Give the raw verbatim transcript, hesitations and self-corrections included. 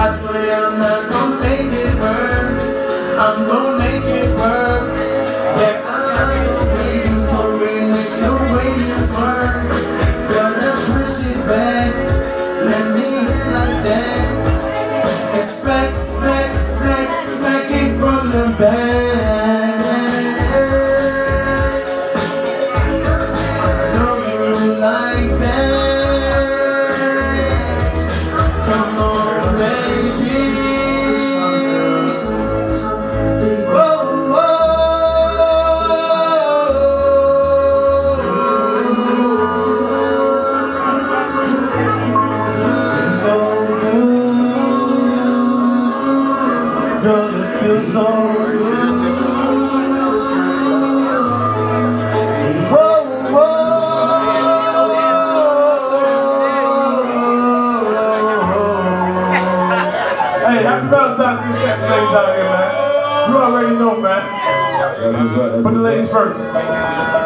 I swear I'm not gonna make it work. I'm gonna make it work. Yeah, I'm waiting for it, make no waiting for it. Gotta push it back, let me hit like that. Expect, expect, expect, expect it from the back. I know you like that. Come on, baby. Whoa, girl, it feels so good. Whoa, whoa. Hey, happy Valentine's to the sexy ladies out here, man. You already know, man. Put the ladies first.